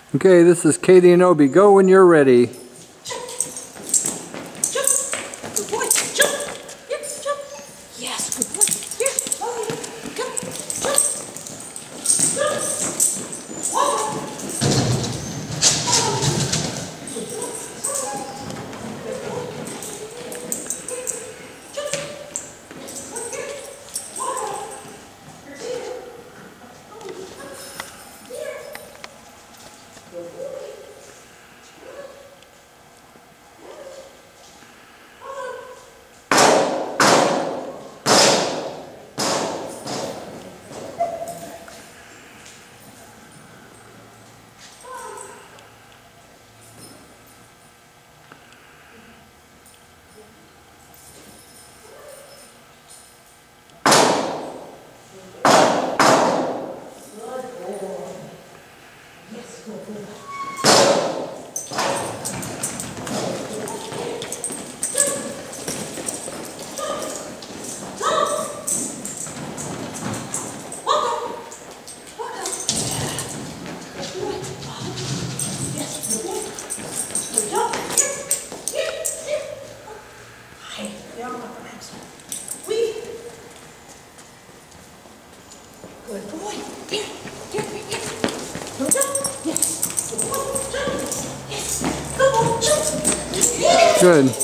Okay, this is Katie and Obi. Go when you're ready. Jump. Good boy. Jump. Yep, jump. Yes, good boy. Here. Oh, go. Jump. Jump. Oh. Good boy. Here. Go jump. Yes. Good boy. Jump. Yes. Go on, jump. Good.